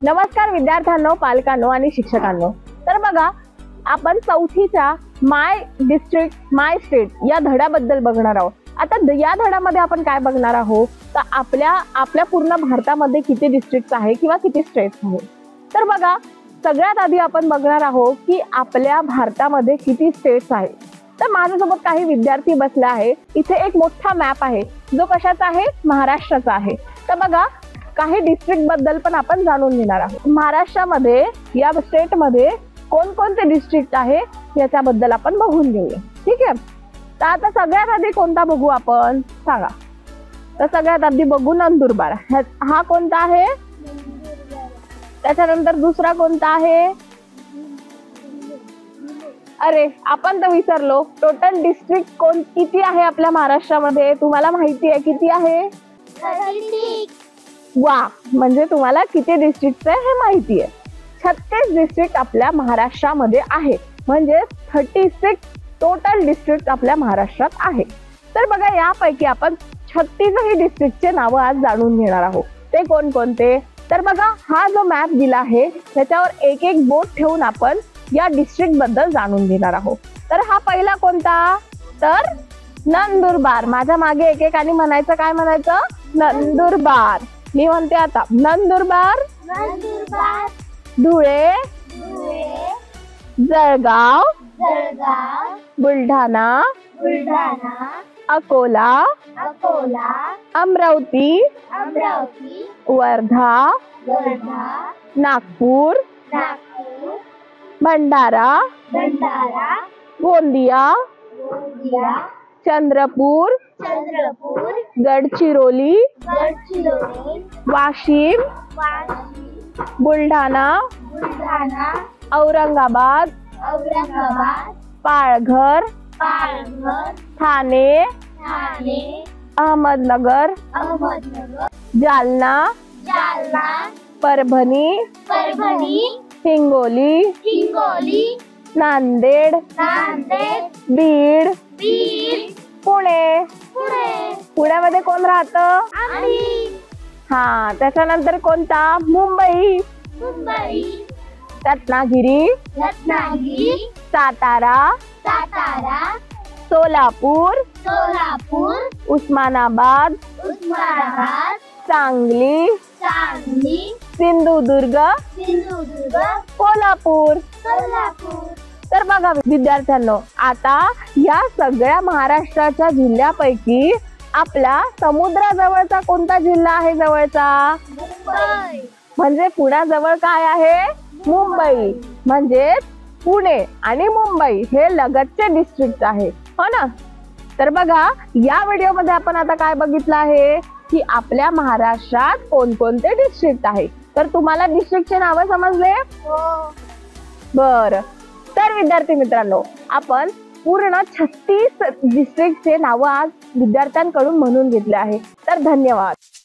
नमस्कार विद्यार्थ्यांनो, पालकांनो आणि शिक्षकांनो। तर बघा, आपण चौथीच्या माय डिस्ट्रिक्ट माय स्टेट या धड्याबद्दल बघणार आहोत। आता या धड्यामध्ये आपण काय बघणार आहोत तर आपल्या पूर्ण भारतामध्ये किती डिस्ट्रिक्ट्स आहे किंवा किती स्टेट्स आहे। तर बघा, सगळ्यात आधी आपण बघणार आहोत की आपल्या भारतामध्ये किती स्टेट्स आहे। तर माझ्यासोबत काही विद्यार्थी बसले आहे। इथे एक मोठा मॅप आहे जो कशाचा आहे, महाराष्ट्राचा आहे। तर बघा, काही डिस्ट्रिक्ट बद्दल पण आपण जाणून घेणार आहोत। महाराष्ट्रामध्ये या स्टेट मध्ये कोणकोणते डिस्ट्रिक्ट आहे याच्याबद्दल आपण बघून घेऊया, ठीक आहे। तर आता सगळ्यात आधी कोणता बघू आपण, सांगा। तर सगळ्यात आधी बघू नंदुरबार। हा कोणता आहे? त्याच्यानंतर दुसरा कोणता आहे? अरे, आपण तर विसरलो। टोटल डिस्ट्रिक्ट किती आहे आपल्या महाराष्ट्रामध्ये तुम्हाला माहिती आहे किती आहे? 36। वा, म्हणजे तुम्हाला किती डिस्ट्रिक्ट आहे हे माहिती आहे। 36 डिस्ट्रिक्ट आपल्या महाराष्ट्रामध्ये आहे, म्हणजे 36 टोटल डिस्ट्रिक्ट आपल्या महाराष्ट्रात आहे। तर बघा, यापैकी आपण 36 डिस्ट्रिक्टचे नाव आज जाणून घेणार आहोत। ते कोणकोणते? तर बघा, हा जो मॅप दिला आहे त्याच्यावर एक एक बोट ठेवून आपण या डिस्ट्रिक्ट बद्दल जाणून घेणार आहोत। तर हा पहिला कोणता? तर नंदुरबार। माझ्या मागे एक एक आणि म्हणायचं, काय म्हणायचं? नंदुरबार। मी म्हणते आता, नंदुरबार, नंदुरबार, धुळे, धुळे, जळगाव, जळगाव, बुलढाणा, बुलढाणा, अकोला, अकोला, अमरावती, अमरावती, वर्धा, वर्धा, नागपूर, नागपूर, भंडारा, भंडारा, गोंदिया, गोंदिया, चंद्रपूर, चंद्रपूर, गडचिरोली, गडचिरोली, वाशिम, वाशिम, बुलढाणा, बुलढाणा, औरंगाबाद, औरंगाबाद, पालघर, पालघर, ठाणे, ठाणे, अहमदनगर, अहमदनगर, जालना, जालना, परभणी, परभणी, हिंगोली, हिंगोली, नांदेड, नांदेड, बीड, बीड, पुणे। पुणे, पुण्यामध्ये कोण राहतं? आम्ही, हा, त्याच्यानंतर कोणता? मुंबई, मुंबई, रत्नागिरी, रत्नागिरी, सातारा, सातारा, सोलापूर, सोलापूर, उस्मानाबाद, उस्मानाबाद, सांगली, सांगली, सिंधुदुर्ग, सिंधुदुर्ग, कोल्हापूर। कोल्हापूर। तर बघा विद्यार्थ्यांनो, आता या सगळ्या महाराष्ट्राच्या जिल्ह्यापैकी आपला समुद्राजवळचा कोणता जिल्हा आहे जवळचा? मुंबई, म्हणजे पुण्याजवळ काय आहे? मुंबई। म्हणजे पुणे आणि मुंबई हे लगतचे डिस्ट्रिक्ट आहे, हो ना। तर बघा, या व्हिडिओ मध्ये आपण आता काय बघितलं आहे की आपल्या महाराष्ट्रात कोणकोणते डिस्ट्रिक्ट आहे। तर तुम्हाला डिस्ट्रिक्टचे नाव समजले? हो। बर, तर विद्यार्थी मित्रांनो, आपण पूर्ण 36 डिस्ट्रिक्टचे नाव आज विद्यार्थ्यांकडून म्हणून घेतले आहे। तर धन्यवाद।